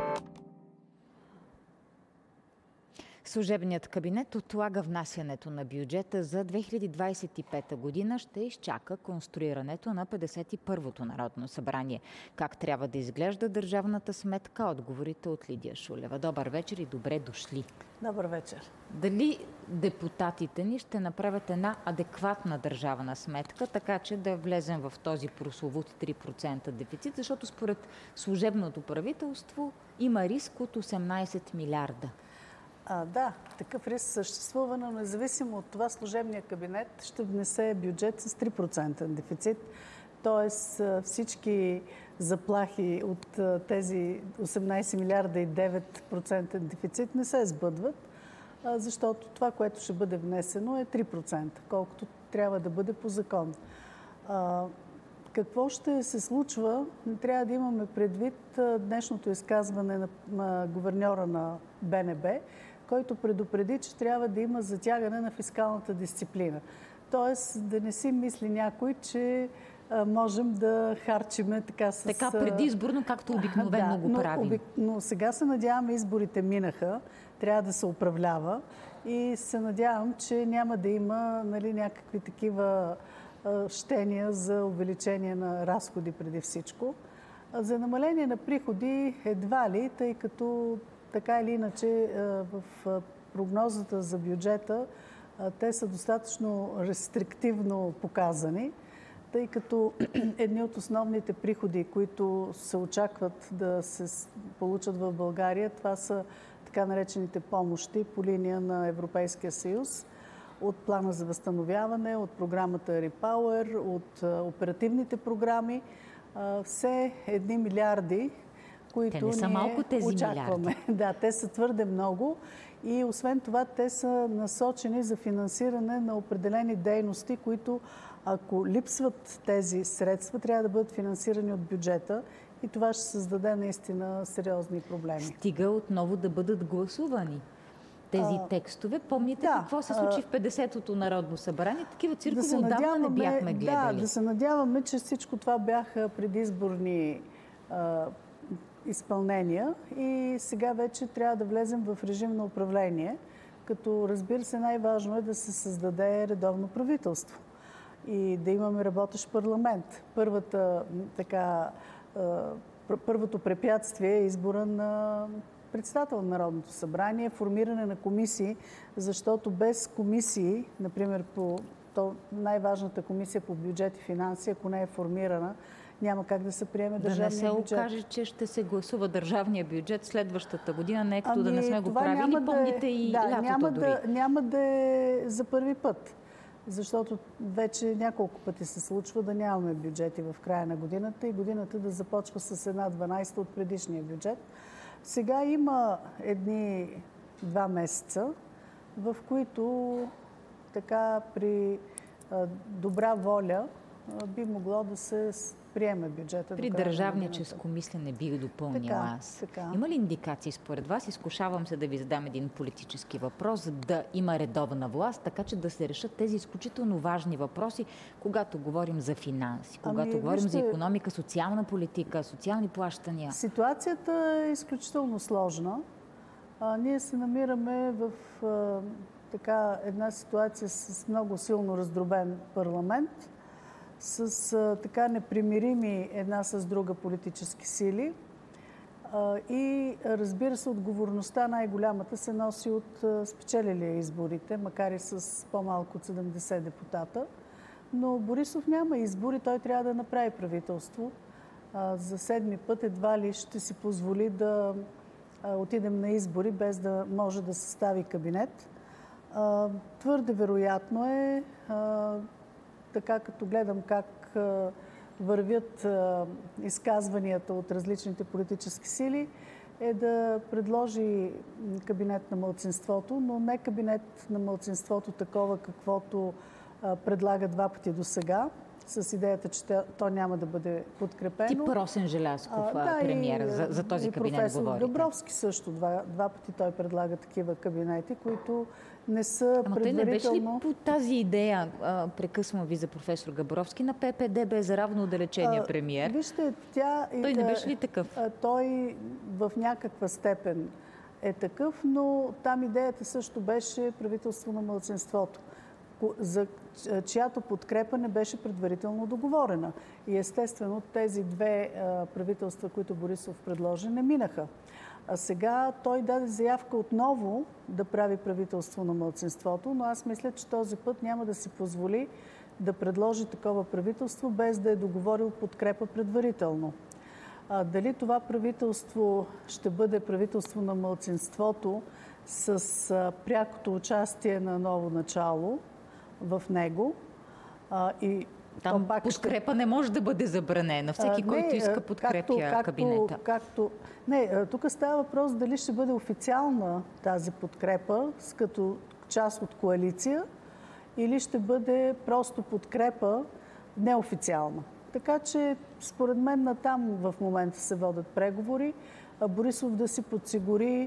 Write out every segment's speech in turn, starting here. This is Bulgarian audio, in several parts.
Служебният кабинет отлага внасянето на бюджета за 2025 година. Ще изчака конструирането на 51-то Народно събрание. Как трябва да изглежда държавната сметка? Отговорите от Лидия Шулева. Добър вечер и добре дошли. Добър вечер. Дали депутатите ни ще направят една адекватна държавна сметка, така че да влезем в този прословут 3% дефицит, защото според служебното правителство има риск от 18 милиарда. Да, такъв риск съществува, но независимо от това служебния кабинет ще внесе бюджет с 3% дефицит. Тоест всички заплахи от тези 18 милиарда и 9% дефицит не се сбъдват, защото това, което ще бъде внесено е 3%, колкото трябва да бъде по закон. Какво ще се случва? Трябва да имаме предвид днешното изказване на гуверньора на БНБ, който предупреди, че трябва да има затягане на фискалната дисциплина. Тоест да не си мисли някой, че можем да харчиме така с... Така предизборно, както обикновено го правим. Но сега се надяваме, изборите минаха, трябва да се управлява и се надявам, че няма да има някакви такива щения за увеличение на разходи преди всичко. За намаление на приходи едва ли, тъй като така или иначе в прогнозата за бюджета те са достатъчно рестриктивно показани, тъй като едни от основните приходи, които се очакват да се получат в България, това са така наречените помощи по линия на Европейския съюз, от плана за възстановяване, от програмата Repower, от оперативните програми. Все едни милиарди, които те не са малко тези очакваме. Милиарди. Да, те са твърде много и освен това те са насочени за финансиране на определени дейности, които ако липсват тези средства, трябва да бъдат финансирани от бюджета и това ще създаде наистина сериозни проблеми. Стига отново да бъдат гласувани тези текстове. Помните какво се случи в 50-то Народно събрание? Такива циркове отдавна не бяхме гледали. Да се надяваме, че всичко това бяха предизборни изпълнения и сега вече трябва да влезем в режим на управление, като разбира се най-важно е да се създаде редовно правителство и да имаме работещ парламент. Първото препятствие е избора на председател на Народното събрание, формиране на комисии, защото без комисии, например по най-важната комисия по бюджет и финанси, ако не е формирана, няма как да се приеме държавния бюджет. Да не се окаже, че ще се гласува държавния бюджет следващата година, не като да не сме го правили, помните и лятото дори. Няма да е за първи път, защото вече няколко пъти се случва да нямаме бюджети в края на годината и годината да започва с 1/12 от предишния бюджет. Сега има едни 2 месеца, в които така при добра воля би могло да се приеме бюджета. При държавническо мислене бих допълнила аз. Има ли индикации според вас? Изкушавам се да ви задам един политически въпрос, да има редовна власт, така че да се решат тези изключително важни въпроси, когато говорим за финанси, когато говорим за икономика, социална политика, социални плащания. Ситуацията е изключително сложна. Ние се намираме в една ситуация с много силно раздробен парламент, с така непримирими една с друга политически сили. И разбира се, отговорността най-голямата се носи от спечелилия изборите, макар и с по-малко от 70 депутата. Но Борисов няма избори, той трябва да направи правителство. За 7-ми път едва ли ще си позволи да отидем на избори, без да може да състави кабинет. Твърде вероятно е, така като гледам как вървят изказванията от различните политически сили, е да предложи кабинет на малцинството, но не кабинет на малцинството такова, каквото предлага 2 пъти досега, с идеята, че то няма да бъде подкрепено. Тип Росен Желязков, премиера, за този кабинет професор говорите. Габровски също. Два пъти той предлага такива кабинети, които не са предварително... Той не беше ли по тази идея, прекъсвам ви за професор Габровски, на ППДБ за равно отдалечения премиер? Вижте, той не беше ли такъв? Той в някаква степен е такъв, но там идеята също беше правителство на малцинството, за чиято подкрепа не беше предварително договорена. И естествено тези две правителства, които Борисов предложи, не минаха. А сега той даде заявка отново да прави правителство на малцинството, но аз мисля, че този път няма да си позволи да предложи такова правителство, без да е договорил подкрепа предварително. Дали това правителство ще бъде правителство на малцинството с прякото участие на ново начало в него и там подкрепа не може да бъде забранена. Всеки, който иска, подкрепя кабинета. Тук става въпрос дали ще бъде официална тази подкрепа, като част от коалиция, или ще бъде просто подкрепа неофициална. Така че, според мен, натам в момента се водят преговори. Борисов да си подсигури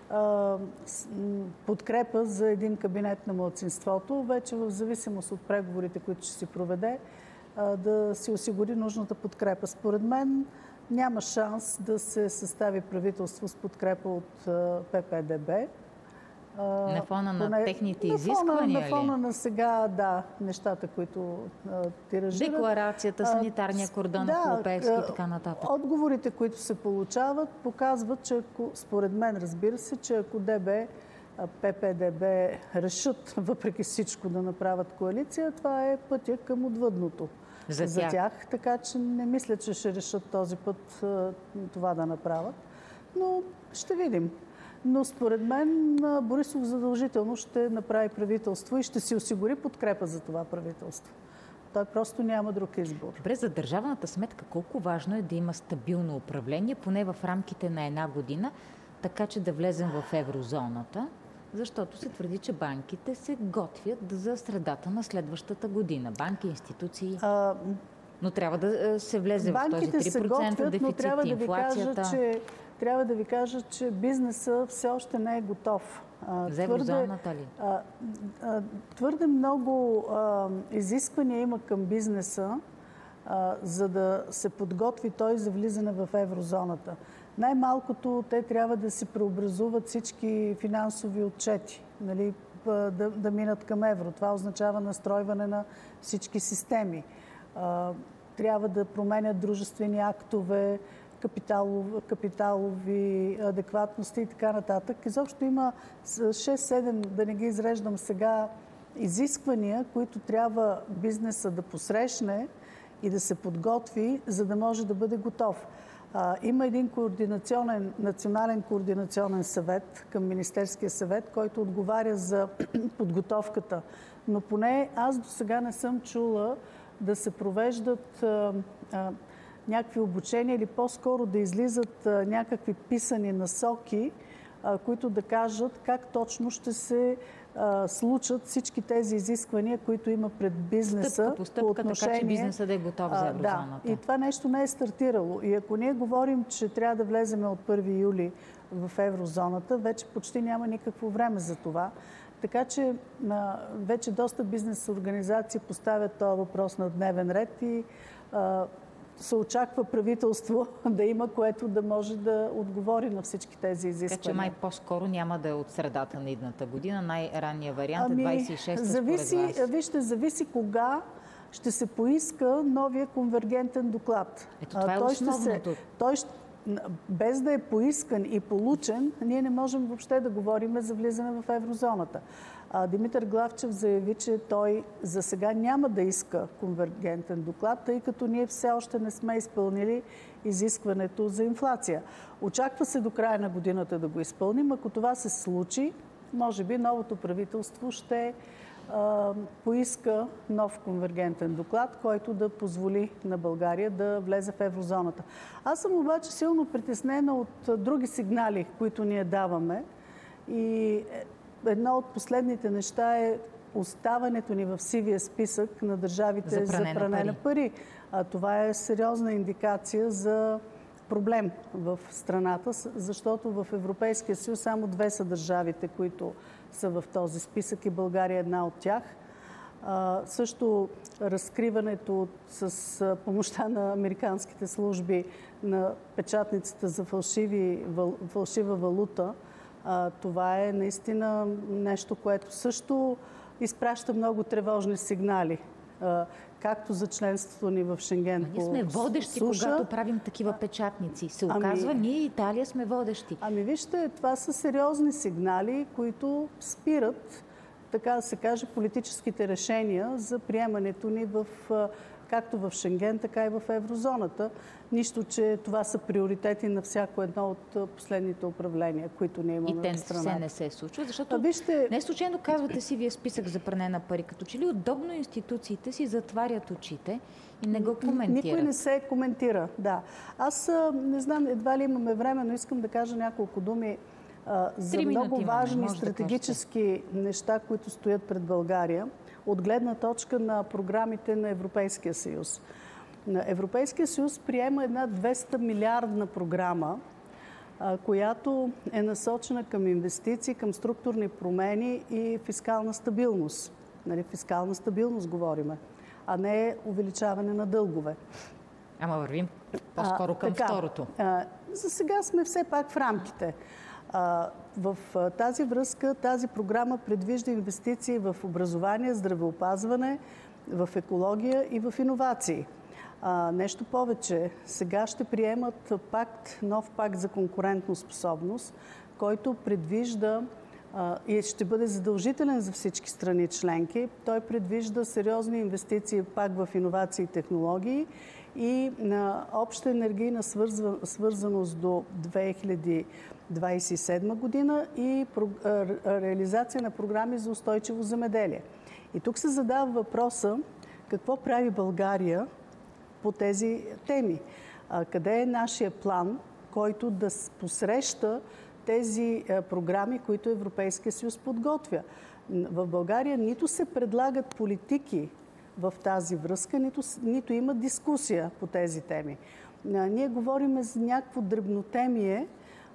подкрепа за един кабинет на малцинството, вече в зависимост от преговорите, които ще си проведе, да си осигури нужната подкрепа. Според мен няма шанс да се състави правителство с подкрепа от ППДБ. На фона на техните изисквания ли? На фона на сега, да, нещата, които тиражират. Декларацията, санитарния кордон, европейски и така нататък. Отговорите, които се получават, показват, че според мен, разбира се, че ако ППДБ решат, въпреки всичко, да направят коалиция, това е пътя към отвъдното за тях. Така че не мисля, че ще решат този път това да направят. Но ще видим. Но според мен Борисов задължително ще направи правителство и ще си осигури подкрепа за това правителство. Той просто няма друг избор. Добре, за държавната сметка колко важно е да има стабилно управление, поне в рамките на една година, така че да влезем в еврозоната, защото се твърди, че банките се готвят за средата на следващата година. Банки, институции... Но трябва да се влезе в този 3% дефицит, инфлацията... Трябва да ви кажа, че бизнесът все още не е готов. За еврозоната ли? Твърде много изисквания има към бизнеса, за да се подготви той за влизане в еврозоната. Най-малкото те трябва да си преобразуват всички финансови отчети, нали, да минат към евро. Това означава настройване на всички системи. Трябва да променят дружествени актове, капиталови адекватности и така нататък. Изобщо има 6-7, да не ги изреждам сега, изисквания, които трябва бизнеса да посрещне и да се подготви, за да може да бъде готов. Има един национален координационен съвет към Министерския съвет, който отговаря за подготовката. Но поне аз до сега не съм чула да се провеждат някакви обучения или по-скоро да излизат някакви писани насоки, които да кажат как точно ще се случат всички тези изисквания, които има пред бизнеса по отношение... така че бизнесът да е готов за еврозоната. Да. И това нещо не е стартирало. И ако ние говорим, че трябва да влезем от 1 юли в еврозоната, вече почти няма никакво време за това. Така че вече доста бизнес организации поставят този въпрос на дневен ред и се очаква правителство да има, което да може да отговори на всички тези изисквания. Така че май по-скоро няма да е от средата на идната година. Най-ранният вариант е 26-та според вас. Вижте, зависи кога ще се поиска новия конвергентен доклад. Ето това е основното. Без да е поискан и получен, ние не можем въобще да говорим за влизане в еврозоната. Димитър Главчев заяви, че той за сега няма да иска конвергентен доклад, тъй като ние все още не сме изпълнили изискването за инфлация. Очаква се до края на годината да го изпълним. Ако това се случи, може би новото правителство ще поиска нов конвергентен доклад, който да позволи на България да влезе в еврозоната. Аз съм обаче силно притеснена от други сигнали, които ние даваме. И едно от последните неща е оставането ни в сивия списък на държавите за пране на пари. Това е сериозна индикация за проблем в страната, защото в Европейския съюз само 2 са държавите, които са в този списък и България е една от тях. Също разкриването с помощта на американските служби на печатницата за фалшива валута, това е наистина нещо, което също изпраща много тревожни сигнали. Както за членството ни в Шенген. Ние сме водещи, когато правим такива печатници. Се оказва, ние Италия сме водещи. Вижте, това са сериозни сигнали, които спират, така да се каже, политическите решения за приемането ни както в Шенген, така и в еврозоната. Нищо, че това са приоритети на всяко едно от последните управления, които ние имаме в страната. И те не се случват, защото не случайно казвате сивия списък за пране на пари. Като че ли удобно институциите си затварят очите и не го коментират. Никой не се коментира, да. Аз не знам, едва ли имаме време, но искам да кажа няколко думи за много важни стратегически неща, които стоят пред България, от гледна точка на програмите на Европейския съюз. Европейския съюз приема една 200 милиардна програма, която е насочена към инвестиции, към структурни промени и фискална стабилност. Фискална стабилност говориме, а не увеличаване на дългове. Ама вървим по-скоро към второто. За сега сме все пак в рамките. В тази връзка тази програма предвижда инвестиции в образование, здравеопазване, в екология и в иновации. Нещо повече, сега ще приемат нов пакт за конкурентоспособност, който предвижда и ще бъде задължителен за всички страни членки. Той предвижда сериозни инвестиции пак в иновации и технологии и на обща енергийна свързаност до 2027 година и реализация на програми за устойчиво земеделие. И тук се задава въпроса какво прави България по тези теми. Къде е нашия план, който да посреща тези програми, които Европейския съюз подготвя? В България нито се предлагат политики в тази връзка, нито има дискусия по тези теми. Ние говорим за някакво дребнотемие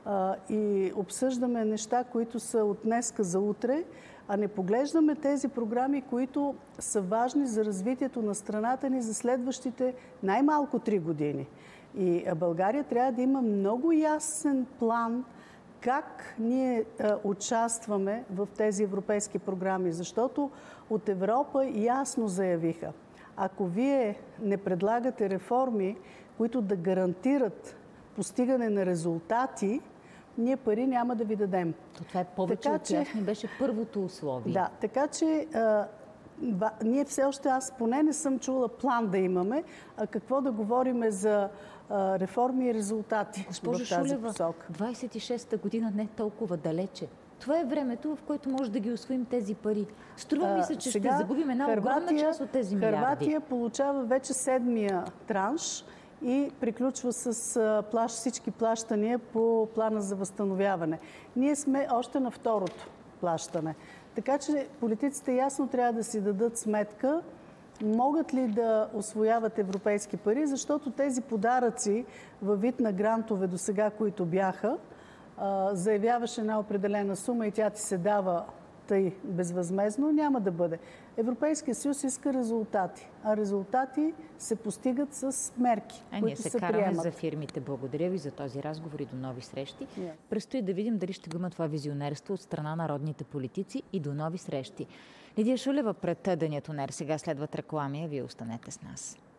и обсъждаме неща, които са от днеска за утре, а не поглеждаме тези програми, които са важни за развитието на страната ни за следващите най-малко 3 години. И България трябва да има много ясен план как ние участваме в тези европейски програми, защото от Европа ясно заявиха, ако вие не предлагате реформи, които да гарантират постигане на резултати, ние пари няма да ви дадем. Това е повече от ясно, беше първото условие. Да, така че ние все още, аз поне не съм чула план да имаме, а какво да говорим за реформи и резултати в тази посока. 26-та година не е толкова далече. Това е времето, в което може да ги усвоим тези пари. Струва ми се, че ще загубим една огромна част от тези милиарди. Хърватия получава вече 7-я транш и приключва с всички плащания по плана за възстановяване. Ние сме още на второто плащане. Така че политиците ясно трябва да си дадат сметка могат ли да усвояват европейски пари, защото тези подаръци във вид на грантове до сега, които бяха, заявяваш една определена сума и тя ти се дава тъй безвъзмезно, няма да бъде. Европейския съюз иска резултати, а резултати се постигат с мерки, които се приемат. Ние се караме за фирмите. Благодаря ви за този разговор и до нови срещи. Предстои да видим дали ще го има това визионерство от страна на народните политици и до нови срещи. Лидия Шулева пред Денят УНЕР. Сега следват реклами, а вие останете с нас.